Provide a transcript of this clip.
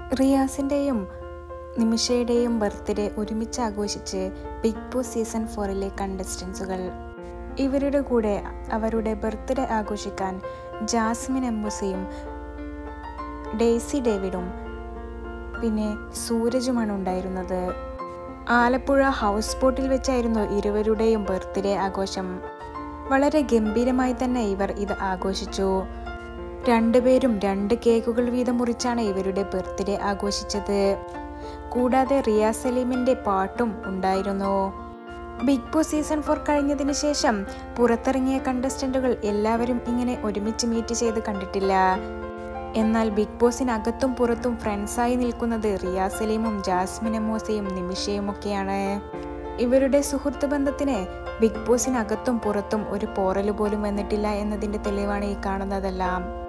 റിയാസിൻ്റെയും നിമിഷയുടെയും birthday ഒരുമിച്ച് ആഘോഷിച്ച് big boss season 4 കണ്ടസ്റ്റൻസുകൾ. ഇവരുടെ കൂടെ അവരുടെ ബർത്ത്ഡേ ആഘോഷിക്കാൻ ജാസ്മിൻ എംബുസിയും ഡെയ്സി ഡേവിഡും പിന്നെ സൂരജുമാണ് ഉണ്ടായിരുന്നത്. ആലപ്പുഴ ഹൗസ് ബോട്ടിൽ വെച്ചായിരുന്നു ഇരുവരുടെയും ബർത്ത്ഡേ ആഘോഷം. വളരെ ഗംഭീരമായി തന്നെ ഇവർ ഇത് ആഘോഷിച്ചു. രണ്ടുപേരും 2 കേക്കുകൾ വീതം മുറിച്ചാണ് ഇവരുടെ ബർത്ത്ഡേ ആഘോഷിച്ചത്. കൂടാതെ റിയാസ് സലീമിൻ്റെ പാട്ടും ഉണ്ടായിരുന്നു. ബിഗ് ബോസ് സീസൺ 4 കഴിഞ്ഞതിന് ശേഷം പുറത്തിറങ്ങിയ കണ്ടസ്റ്റന്റുകൾ എല്ലാവരും ഇങ്ങനെ ഒരുമിച്ച് മീറ്റ് ചെയ്ത് കണ്ടിട്ടില്ല. എന്നാൽ ബിഗ് ബോസിനകത്തും പുറത്തും ഫ്രണ്ട്സായി നിൽക്കുന്നത് റിയാസ് സലീമും ജാസ്മിൻ എമ്മോസയും നിമിഷയുമൊക്കെയാണ്. ഇവരുടെ സുഹൃത്ത് ബന്ധത്തിന് ബിഗ് ബോസിനകത്തും പുറത്തും ഒരു പോറല് പോലും വന്നിട്ടില്ല എന്നതിൻ്റെ തെളിവാണ് ഈ കാണുന്നതെല്ലാം.